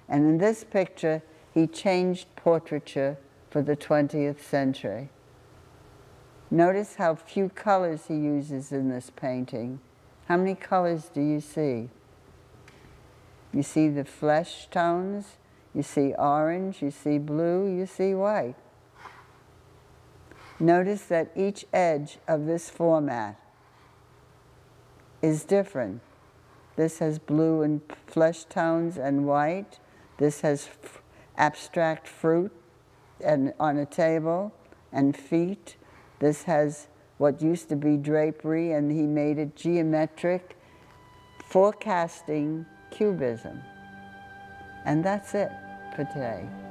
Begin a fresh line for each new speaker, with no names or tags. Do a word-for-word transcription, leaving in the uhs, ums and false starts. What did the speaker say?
And in this picture, he changed portraiture for the twentieth century. Notice how few colors he uses in this painting. How many colors do you see? You see the flesh tones, you see orange, you see blue, you see white. Notice that each edge of this format is different. This has blue and flesh tones and white. This has f abstract fruit and on a table and feet. This has what used to be drapery, and he made it geometric, forecasting cubism. And that's it for today.